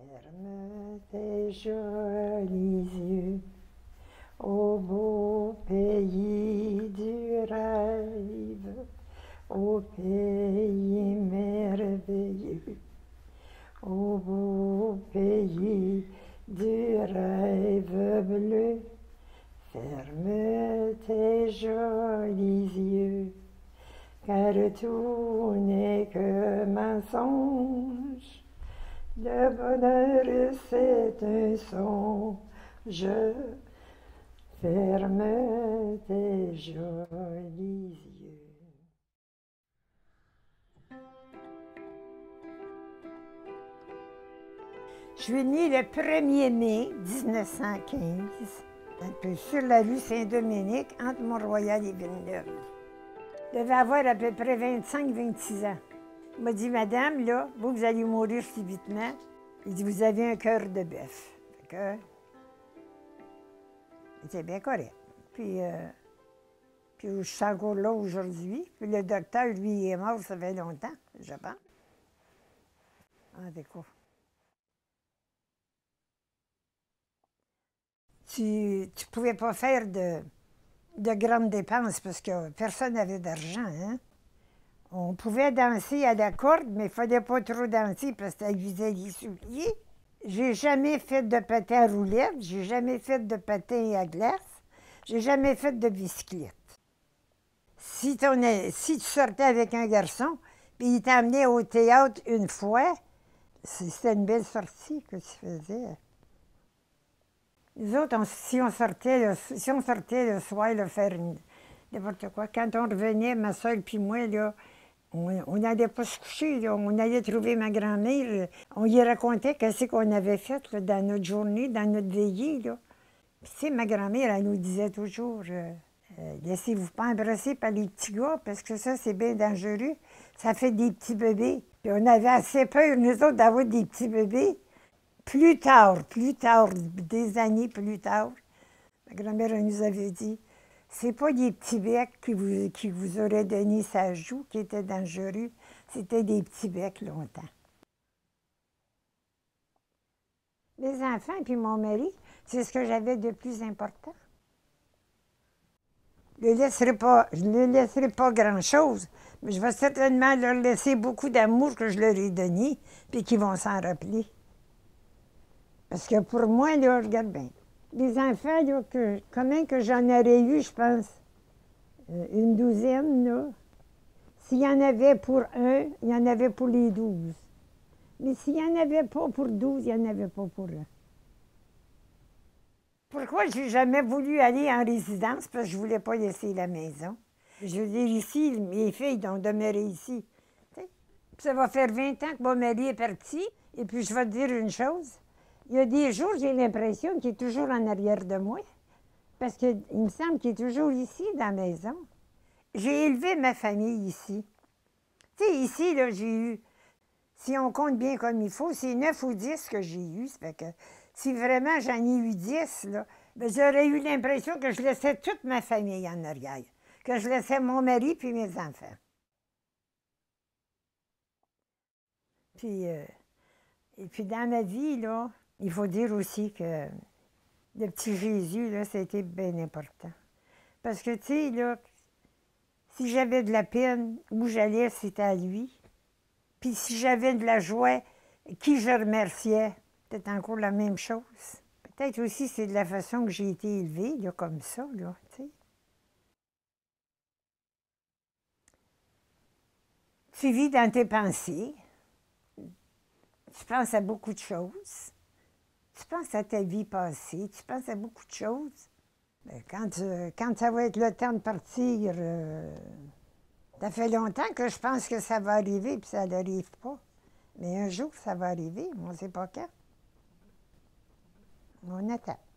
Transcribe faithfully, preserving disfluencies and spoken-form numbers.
Ferme tes jolis yeux au beau pays du rêve, au pays merveilleux, au beau pays du rêve bleu. Ferme tes jolis yeux, car tout n'est que mensonge. Le bonheur, c'est un songe. Ferme tes jolis yeux. Je suis née le premier mai mille neuf cent quinze, un peu sur la rue Saint-Dominique, entre Mont-Royal et Villeneuve. Je devais avoir à peu près vingt-cinq à vingt-six ans. Il m'a dit, madame, là, vous, vous allez mourir subitement. Il dit, vous avez un cœur de bœuf. Fait que, c'était bien correct. Puis, euh, puis je suis encore là aujourd'hui. Puis le docteur, lui, il est mort, ça fait longtemps, je pense. Ah, d'accord. Tu ne pouvais pas faire de, de grandes dépenses parce que personne n'avait d'argent, hein? On pouvait danser à la corde, mais il ne fallait pas trop danser parce que ça usait les souliers. J'ai jamais fait de patin à roulettes, j'ai jamais fait de patin à glace, j'ai jamais fait de bicyclette. Si, ton, si tu sortais avec un garçon, puis il t'emmenait au théâtre une fois, c'était une belle sortie que tu faisais. Nous autres, on, si, on sortait le, si on sortait le soir, là, faire n'importe quoi, quand on revenait, ma soeur puis moi, là, on n'allait pas se coucher, là. On allait trouver ma grand-mère. On lui racontait qu'est-ce qu'on avait fait là, dans notre journée, dans notre veillée. Là. Puis, tu sais, ma grand-mère, elle nous disait toujours euh, euh, laissez-vous pas embrasser par les petits gars, parce que ça, c'est bien dangereux. Ça fait des petits bébés. Puis, on avait assez peur, nous autres, d'avoir des petits bébés. Plus tard, plus tard, des années plus tard, ma grand-mère elle nous avait dit c'est pas des petits becs qui vous, qui vous auraient donné sa joue qui était dangereux, c'était des petits becs longtemps. Les enfants et puis mon mari, c'est ce que j'avais de plus important. Je ne laisserai pas, je ne laisserai pas grand-chose, mais je vais certainement leur laisser beaucoup d'amour que je leur ai donné, puis qu'ils vont s'en rappeler. Parce que pour moi, là, regarde bien, les enfants, là, que, combien que j'en aurais eu, je pense, euh, une douzaine, là. S'il y en avait pour un, il y en avait pour les douze. Mais s'il n'y en avait pas pour douze, il n'y en avait pas pour un. Pourquoi j'ai jamais voulu aller en résidence? Parce que je ne voulais pas laisser la maison. Je veux dire, ici, mes filles ont demeuré ici. T'sais? Ça va faire vingt ans que mon mari est parti. Et puis, je vais te dire une chose. Il y a des jours, j'ai l'impression qu'il est toujours en arrière de moi. Parce qu'il me semble qu'il est toujours ici, dans la maison. J'ai élevé ma famille ici. Tu sais, ici, là, j'ai eu, si on compte bien comme il faut, c'est neuf ou dix que j'ai eu. Ça fait que si vraiment j'en ai eu dix, là, ben, j'aurais eu l'impression que je laissais toute ma famille en arrière. Que je laissais mon mari puis mes enfants. Puis, euh, et puis dans ma vie, là, il faut dire aussi que le petit Jésus, là, ça a été bien important. Parce que, tu sais, là, si j'avais de la peine, où j'allais, c'était à lui. Puis si j'avais de la joie, qui je remerciais? Peut-être encore la même chose. Peut-être aussi c'est de la façon que j'ai été élevée, là, comme ça, là, tu sais. Tu vis dans tes pensées. Tu penses à beaucoup de choses. Tu penses à ta vie passée. Tu penses à beaucoup de choses. Bien, quand, euh, quand ça va être le temps de partir, euh, ça fait longtemps que je pense que ça va arriver, puis ça n'arrive pas. Mais un jour, ça va arriver, on ne sait pas quand. On attend.